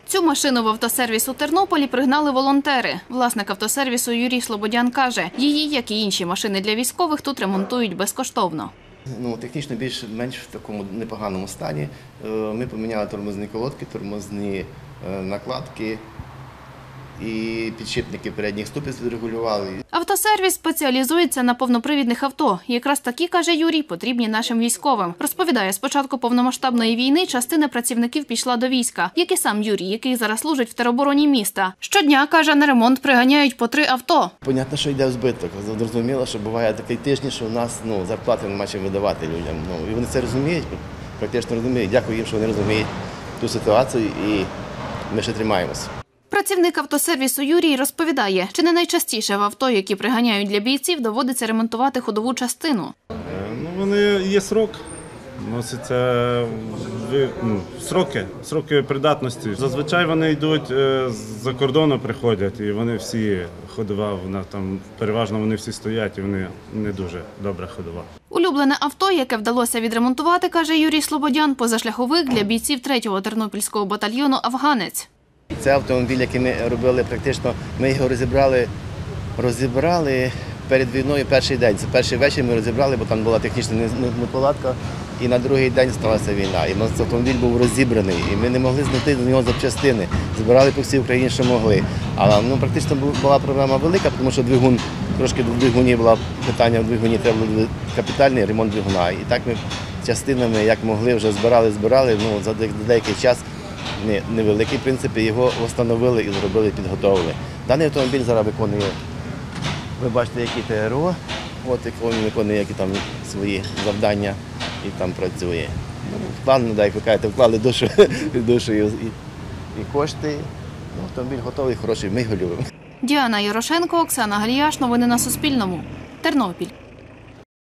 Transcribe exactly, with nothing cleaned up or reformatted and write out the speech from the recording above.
Цю машину в автосервіс у Тернополі пригнали волонтери. Власник автосервісу Юрій Слободян каже, її, як і інші машини для військових, тут ремонтують безкоштовно. Ну, технічно більш-менш в такому непоганому стані. Ми поміняли тормозні колодки, тормозні накладки і підшипники передніх ступиць відрегулювали. Автосервіс спеціалізується на повнопривідних авто. Якраз такі, каже Юрій, потрібні нашим військовим. Розповідає, з початку повномасштабної війни частина працівників пішла до війська, як і сам Юрій, який зараз служить в теробороні міста. Щодня, каже, на ремонт приганяють по три авто. Понятно, що йде в збиток. Зрозуміло, що буває такий тиждень, що у нас ну, зарплати нема чим видавати людям. Ну, і вони це розуміють, практично розуміють. Дякую їм, що вони розуміють ту ситуацію, і ми ще тримаємося. Працівник автосервісу Юрій розповідає, чи не найчастіше в авто, які приганяють для бійців, доводиться ремонтувати ходову частину. Ну, вони є срок, носяться ну, сроки, сроки придатності. Зазвичай вони йдуть з-за кордону, приходять, і вони всі ходова, вона там переважно вони всі стоять, і вони не дуже добра ходова. Улюблене авто, яке вдалося відремонтувати, каже Юрій Слободян, позашляховик для бійців третього тернопільського батальйону «Афганець». Це автомобіль, який ми робили практично, ми його розібрали, розібрали перед війною перший день. Це перший вечір ми розібрали, бо там була технічна неполадка, і на другий день сталася війна. І у нас автомобіль був розібраний, і ми не могли знайти до нього запчастини. Збирали по всій Україні, що могли. Але ну, практично була проблема велика, тому що двигун, трошки до двигуні було питання, в двигуні треба було капітальний ремонт двигуна. І так ми частинами, як могли, вже збирали, збирали, ну, за деякий час. Невеликий, в принципі, його встановили і зробили, підготовили. Даний автомобіль зараз виконує, ви бачите, які ТРО, от він виконує які там свої завдання і там працює. План, як ви кажете, вклали душу, душу і, і кошти. Автомобіль готовий, хороший, ми його любимо. Діана Ярошенко, Оксана Галіяш. Новини на Суспільному. Тернопіль.